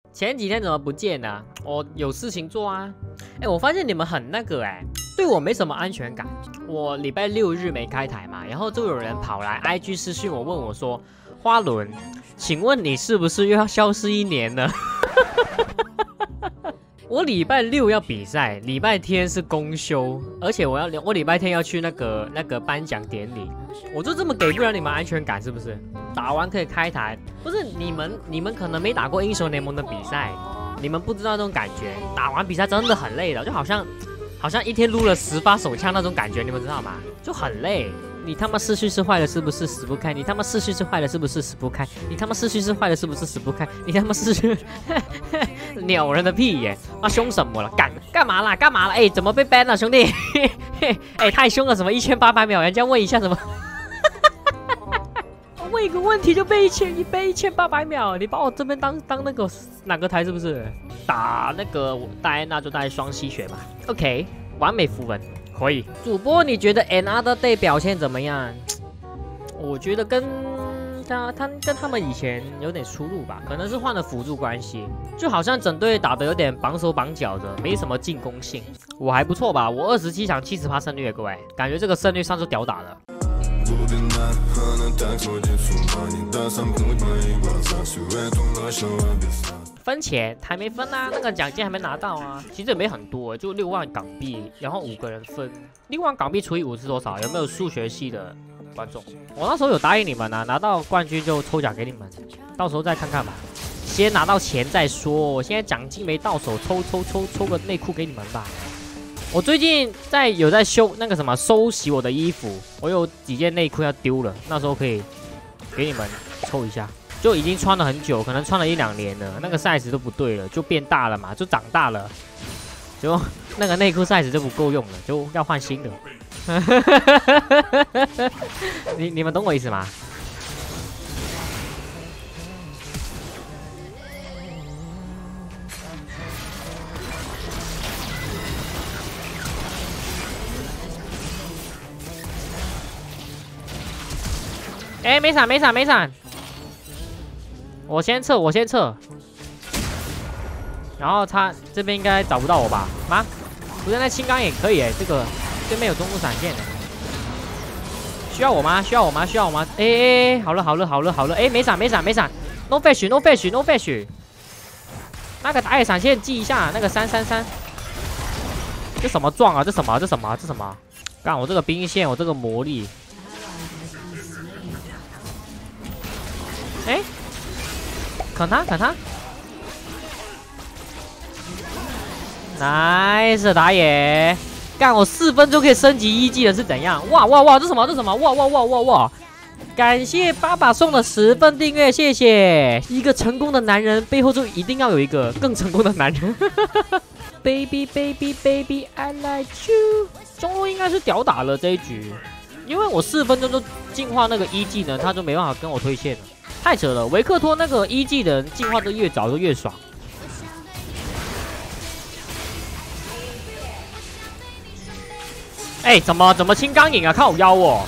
前几天怎么不见了？我有事情做啊。哎，我发现你们很那个对我没什么安全感。我礼拜六日没开台嘛，然后就有人跑来 IG 私讯我，问我说：“花轮，请问你是不是又要消失1年了？”我礼拜六要比赛，礼拜天是公休，而且我礼拜天要去那个颁奖典礼，我就这么给不了你们安全感是不是？打完可以开台，不是你们可能没打过英雄联盟的比赛，你们不知道那种感觉，打完比赛真的很累的，就好像一天撸了10发手枪那种感觉，你们知道吗？就很累。你他妈视讯是坏了是不是死不开？你他妈视讯是坏了是不是死不开？你他妈视讯是坏了是不是死不开？你他妈视讯鸟人的屁耶！啊凶什么了？干嘛啦？干嘛了？哎，怎么被 ban 了，兄弟？哎，太凶了！什么1800秒？人家问一下什么？问一个问题就被1800秒，你把我这边当那个哪个台是不是？打那个戴安娜就戴双吸血吧。OK， 完美符文。可以，主播，你觉得 Another Day 表现怎么样？我觉得跟他们以前有点出入吧，可能是换了辅助关系，就好像整队打得有点绑手绑脚的，没什么进攻性。我还不错吧，我27场70%胜率，各位，感觉这个胜率上是屌打了。分钱还没分啊，那个奖金还没拿到啊，其实也没很多，就6万港币，然后5个人分，6万港币除以5是多少？有没有数学系的观众？我那时候有答应你们啊，拿到冠军就抽奖给你们，到时候再看看吧，先拿到钱再说。我现在奖金没到手，抽个内裤给你们吧。我最近有在修那个什么收洗我的衣服，我有几件内裤要丢了，那时候可以给你们抽一下。就已经穿了很久，可能穿了1、2年了，那个 size 都不对了，就变大了嘛，就长大了，就那个内裤 size 就不够用了，就要换新的。你们懂我意思吗？哎，没闪。我先撤，然后他这边应该找不到我吧？妈，不是那青钢也可以这个对面有中路闪现需要我吗？哎，好了，哎，没闪 ，no flash， 那个打野闪现记一下，那个333，这什么撞啊？这什么？干我这个兵线，我这个魔力，哎。砍他 ，nice 打野，干我4分钟可以升级1技了是怎样？哇，这什么？哇！感谢爸爸送的10份订阅，谢谢。一个成功的男人背后就一定要有一个更成功的男人。baby I like you。中路应该是屌打了这一局，因为我4分钟就进化那个1技能，他就没办法跟我推线了。太扯了，维克托那个1技的人进化的越早就越爽。哎，怎么清钢影啊？靠腰哦！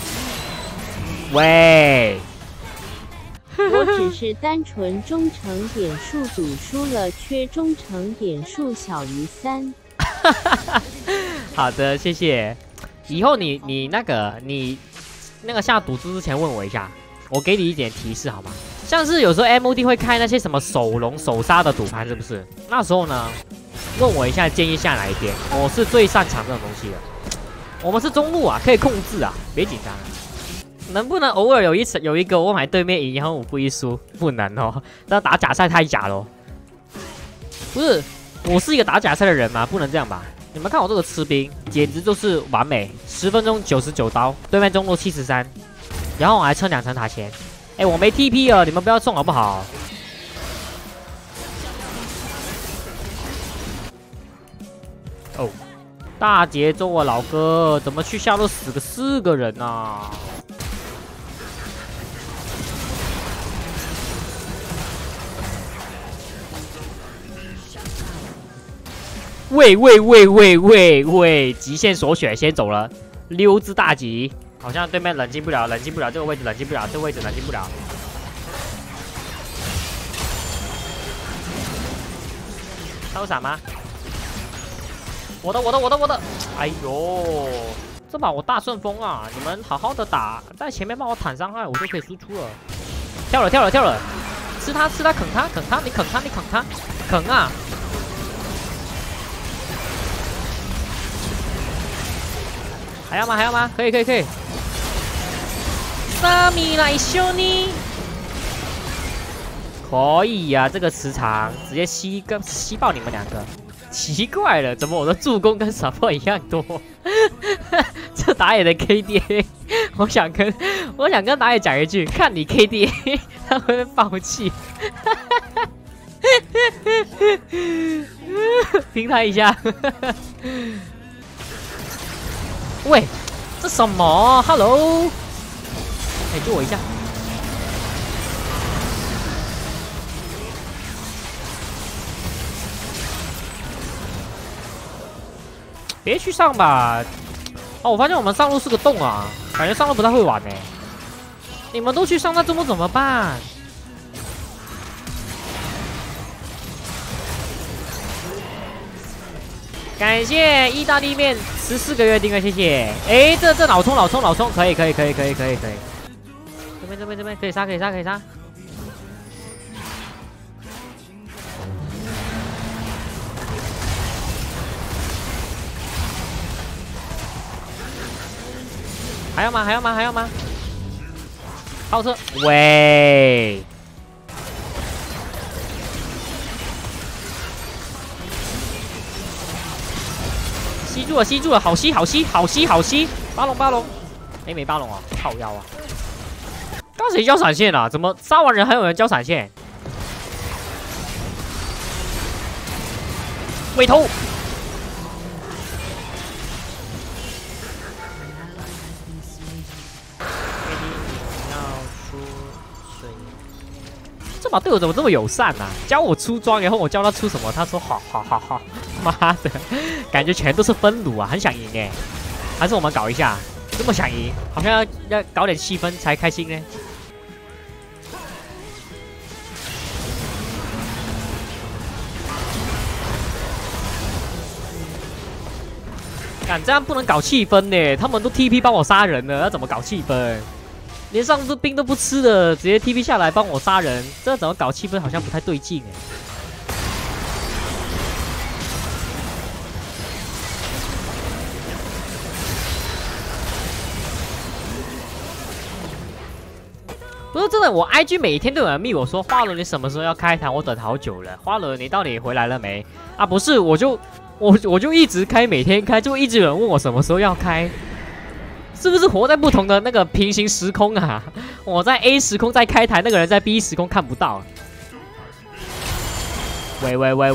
喂， 我只是单纯忠诚点数赌输了，缺忠诚点数小于3。 好的，谢谢。以后你那个下赌注之前问我一下。我给你一点提示好吗？像是有时候 MOD 会开那些什么手龙手杀的赌盘，是不是？那时候呢，问我一下建议下哪一边，我是最擅长这种东西的。我们是中路啊，可以控制啊，别紧张。能不能偶尔有一个我买对面赢，然后我故意输？不能哦，那打假赛太假了。不是，我是一个打假赛的人吗？不能这样吧？你们看我这个吃兵，简直就是完美，10分钟99刀，对面中路73。然后我还撑2层塔前，哎，我没 TP 了，你们不要送好不好？哦，大节奏啊，老哥，怎么去下路死个4个人啊？喂，极限锁血先走了，6只大吉。好像对面冷静不了，这个位置冷静不了。 他有闪吗？我的！哎呦，这把我大顺风啊！你们好好的打，在前面帮我坦伤害，我就可以输出了。跳了！吃他，啃他！你啃他！啃啊！还要吗？可以。萨米来修你，可以呀、这个磁场直接吸爆你们两个。奇怪了，怎么我的助攻跟 support 一样多？这打野的 KDA， 我想跟打野讲一句，看你 KDA， 他会爆气。听他一下。喂，这什么 ？Hello， 哎，救我一下！别去上吧！哦，我发现我们上路是个洞啊，感觉上路不太会玩呢。你们都去上，那中路怎么办？感谢意大利面14个月订阅，谢谢。哎，这老冲，可以。这边可以杀。还要吗？超车！喂！吸住了，好吸！巴龙！哎，没巴龙啊，靠腰啊！刚谁交闪现啊？怎么杀完人还有人交闪现？尾头！这把队友怎么这么友善啊？教我出装，然后我教他出什么，他说好，妈的，感觉全都是分鲁啊，很想赢哎，还是我们搞一下，这么想赢，好像要搞点气氛才开心呢。敢这样不能搞气氛呢？他们都 TP 帮我杀人了，要怎么搞气氛？连上次兵都不吃的，直接 TP 下来帮我杀人，这怎么搞气氛好像不太对劲哎。不是真的，我 IG 每天都有人密我说，花轮你什么时候要开台？我等好久了，花轮你到底回来了没？啊，不是，我就一直开，每天开，就一直有人问我什么时候要开。是不是活在不同的那个平行时空啊？我在 A 时空在开台，那个人在 B 时空看不到。喂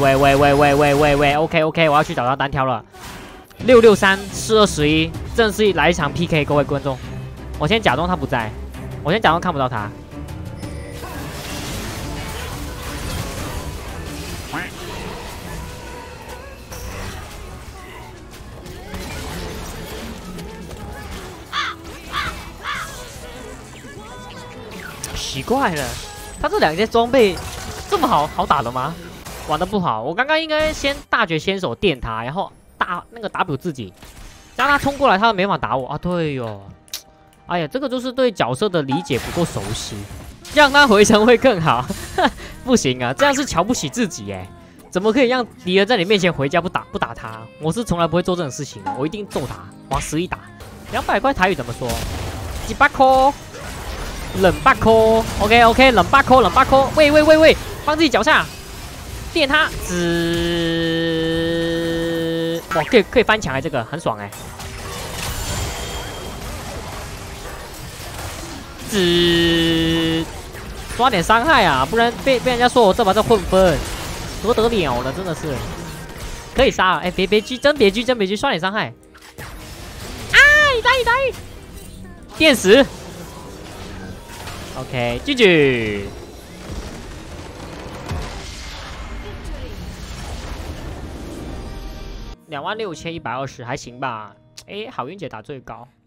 ，OK， 我要去找他单挑了。663-421，正式来一场 PK， 各位观众。我先假装他不在，我先假装看不到他。奇怪了，他这两件装备这么好打的吗？玩的不好，我刚刚应该先大绝先手电他，然后那个 W 自己，让他冲过来，他没法打我啊！对哟，哎呀，这个就是对角色的理解不够熟悉，让他回城会更好。不行啊，这样是瞧不起自己哎！怎么可以让敌人在你面前回家不打他？我是从来不会做这种事情的，我一定揍他，往死里打。200块台语怎么说？几百块。冷巴扣 ，OK， 冷巴扣，喂，放自己脚下，电他，哇，可以翻墙哎，这个很爽哎，抓点伤害啊，不然被人家说我这把在混分，多得了了，真的是，可以杀了，哎，别狙，真别狙，刷点伤害，啊，一打，电死。OK， GG。26120还行吧，哎，好运姐打最高。